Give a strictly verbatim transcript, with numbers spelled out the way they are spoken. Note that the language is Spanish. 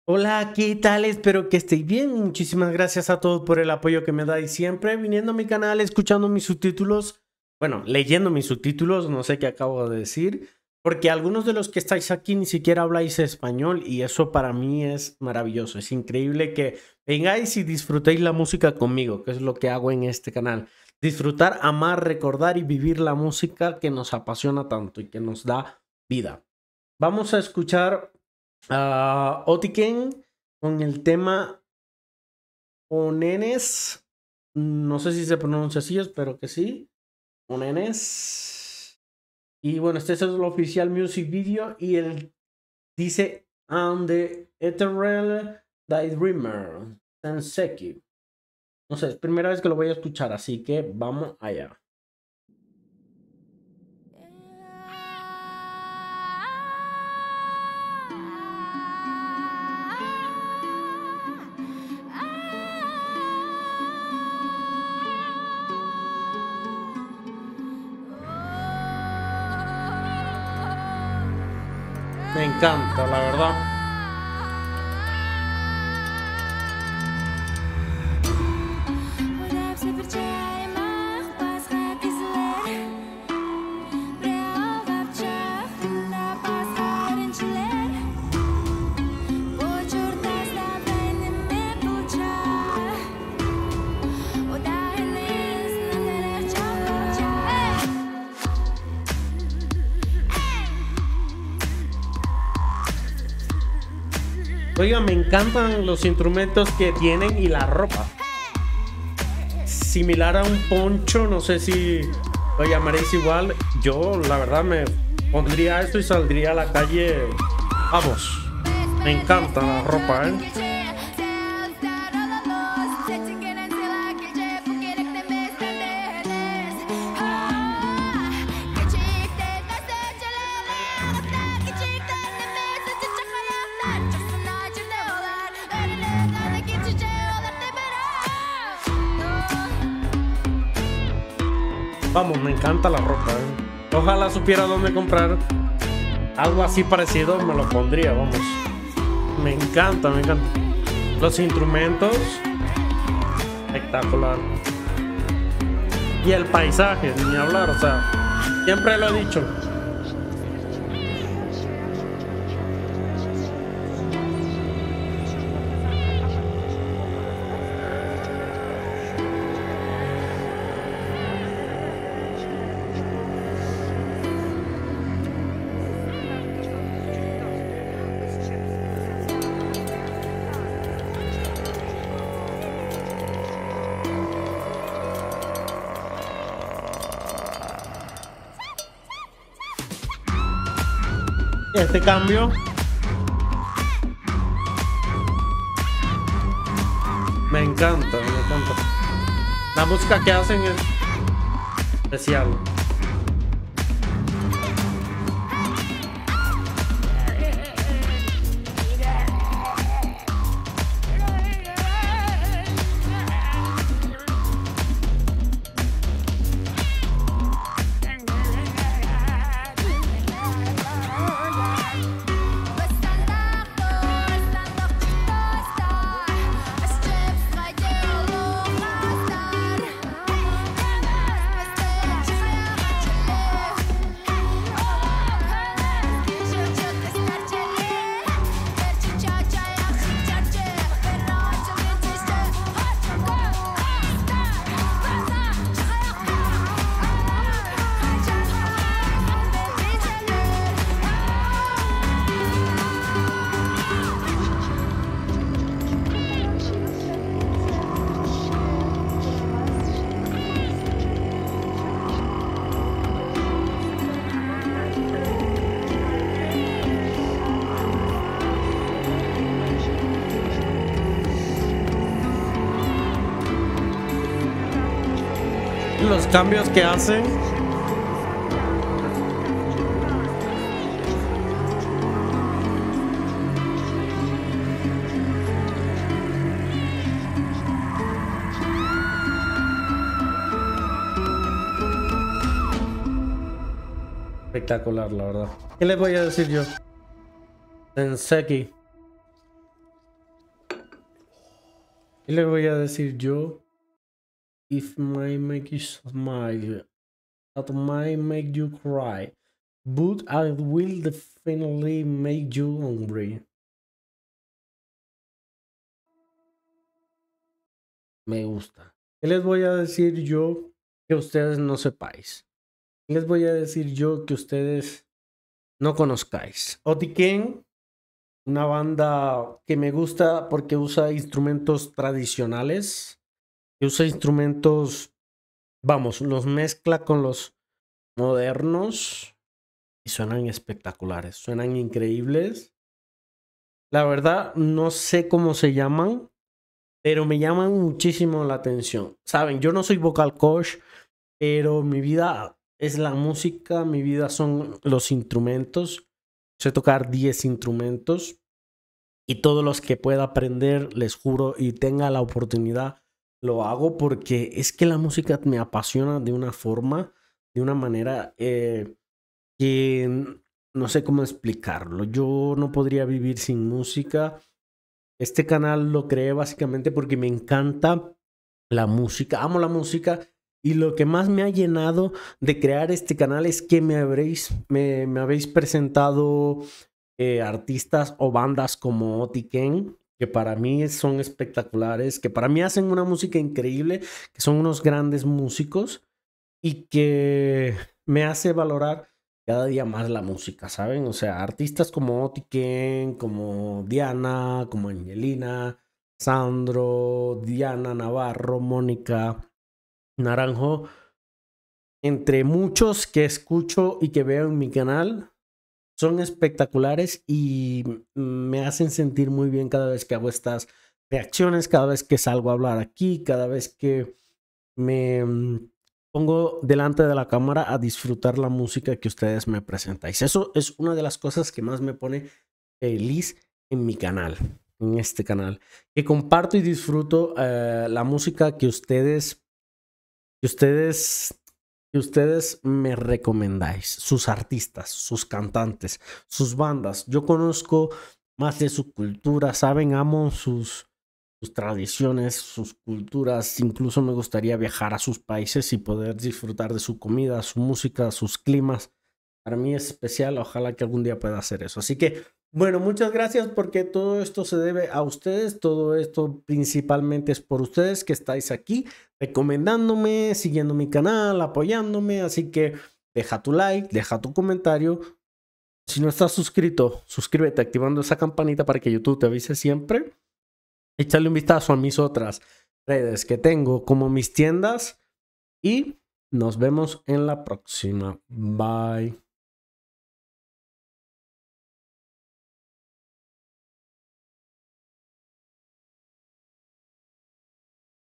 Hola, ¿qué tal? Espero que estéis bien. Muchísimas gracias a todos por el apoyo que me dais siempre, viniendo a mi canal, escuchando mis subtítulos, bueno, leyendo mis subtítulos, no sé qué acabo de decir, porque algunos de los que estáis aquí ni siquiera habláis español y eso para mí es maravilloso. Es increíble que vengáis y disfrutéis la música conmigo, que es lo que hago en este canal. Disfrutar, amar, recordar y vivir la música que nos apasiona tanto y que nos da vida. Vamos a escuchar a Otiken con el tema Onenes. No sé si se pronuncia así, espero que sí. Onenes. Y bueno, este es el oficial music video y él dice I'm the Eternal Daydreamer Senseki. No sé, es primera vez que lo voy a escuchar, así que vamos allá. Me encanta, la verdad. Oiga, me encantan los instrumentos que tienen y la ropa. Similar a un poncho, no sé si lo llamaréis igual. Yo, la verdad, me pondría esto y saldría a la calle. Vamos, me encanta la ropa, ¿eh? Vamos, me encanta la ropa, ¿eh? Ojalá supiera dónde comprar algo así parecido, me lo pondría, vamos. Me encanta, me encanta. Los instrumentos, espectacular. Y el paisaje, ni hablar, o sea, siempre lo he dicho. Este cambio me encanta, me encanta. La música que hacen es especial. Los cambios que hacen. Espectacular, la verdad. ¿Qué les voy a decir yo? Senseki. Y les voy a decir yo, if might make you smile, that might make you cry, but I will definitely make you hungry. Me gusta. ¿Qué les voy a decir yo que ustedes no sepáis? ¿Qué les voy a decir yo que ustedes no conozcáis? Otiken, una banda que me gusta porque usa instrumentos tradicionales, que usa instrumentos, vamos, los mezcla con los modernos y suenan espectaculares, suenan increíbles. La verdad, no sé cómo se llaman, pero me llaman muchísimo la atención. Saben, yo no soy vocal coach, pero mi vida es la música, mi vida son los instrumentos. Sé tocar diez instrumentos y todos los que pueda aprender, les juro, y tenga la oportunidad, lo hago porque es que la música me apasiona de una forma, de una manera eh, que no sé cómo explicarlo. Yo no podría vivir sin música. Este canal lo creé básicamente porque me encanta la música, amo la música y lo que más me ha llenado de crear este canal es que me habréis, me, me habéis presentado eh, artistas o bandas como Otiken, que para mí son espectaculares, que para mí hacen una música increíble, que son unos grandes músicos y que me hace valorar cada día más la música, ¿saben? O sea, artistas como Otiken, como Diana, como Angelina, Sandro, Diana Navarro, Mónica Naranjo, entre muchos que escucho y que veo en mi canal, son espectaculares y me hacen sentir muy bien cada vez que hago estas reacciones, cada vez que salgo a hablar aquí, cada vez que me pongo delante de la cámara a disfrutar la música que ustedes me presentáis. Eso es una de las cosas que más me pone feliz en mi canal, en este canal, que comparto y disfruto eh, la música que ustedes, que ustedes, que ustedes me recomendáis, sus artistas, sus cantantes, sus bandas. Yo conozco más de su cultura, saben, amo sus sus tradiciones, sus culturas. Incluso me gustaría viajar a sus países y poder disfrutar de su comida, su música, sus climas. Para mí es especial, ojalá que algún día pueda hacer eso. Así que, bueno, muchas gracias porque todo esto se debe a ustedes, todo esto principalmente es por ustedes que estáis aquí recomendándome, siguiendo mi canal, apoyándome. Así que deja tu like, deja tu comentario. Si no estás suscrito, suscríbete activando esa campanita para que YouTube te avise siempre. Échale un vistazo a mis otras redes que tengo como mis tiendas y nos vemos en la próxima. Bye.